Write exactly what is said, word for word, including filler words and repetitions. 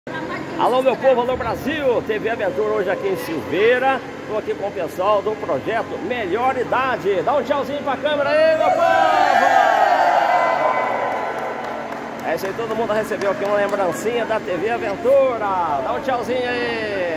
Alô, meu povo, alô, Brasil! T V Aventura hoje aqui em Silveira. Estou aqui com o pessoal do projeto Melhor Idade. Dá um tchauzinho pra câmera aí, meu povo! É isso aí, todo mundo recebeu aqui uma lembrancinha da T V Aventura. Dá um tchauzinho aí!